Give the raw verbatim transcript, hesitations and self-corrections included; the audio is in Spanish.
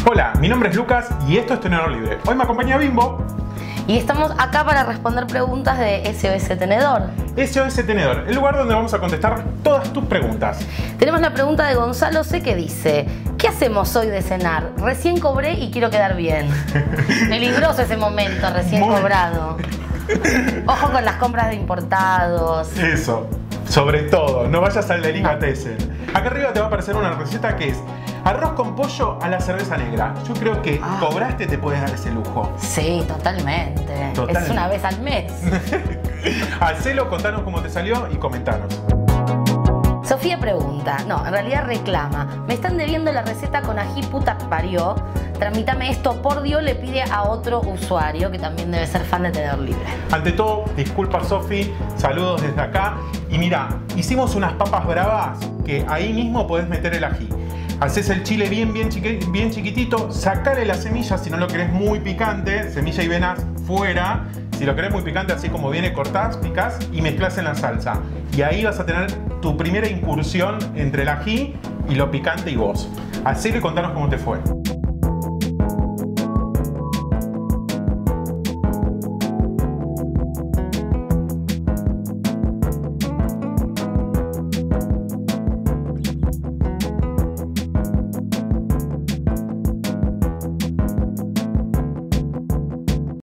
Hola, mi nombre es Lucas y esto es Tenedor Libre. Hoy me acompaña Bimbo. Y estamos acá para responder preguntas de S O S Tenedor. S O S Tenedor, el lugar donde vamos a contestar todas tus preguntas. Tenemos la pregunta de Gonzalo C que dice: ¿qué hacemos hoy de cenar? Recién cobré y quiero quedar bien. Peligroso ese momento, recién Muy... cobrado. Ojo con las compras de importados. Eso, sobre todo, no vayas al delicatessen. Acá arriba te va a aparecer una receta que es arroz con pollo a la cerveza negra. Yo creo que ah. cobraste te puedes dar ese lujo. Sí, totalmente. Total. Es una vez al mes. Hacelo, contanos cómo te salió y comentanos. Sofía pregunta, no, en realidad reclama: me están debiendo la receta con ají puta que parió. Tramítame esto, por Dios, le pide a otro usuario que también debe ser fan de Tenedor Libre. Ante todo, disculpa Sofi, saludos desde acá. Y mira, hicimos unas papas bravas que ahí mismo podés meter el ají. Haces el chile bien, bien, chiqui, bien chiquitito, sacale las semillas si no lo querés muy picante, semilla y venas fuera. Si lo querés muy picante, así como viene, cortás, picás y mezclás en la salsa. Y ahí vas a tener tu primera incursión entre el ají y lo picante y vos. Hacelo y contanos cómo te fue.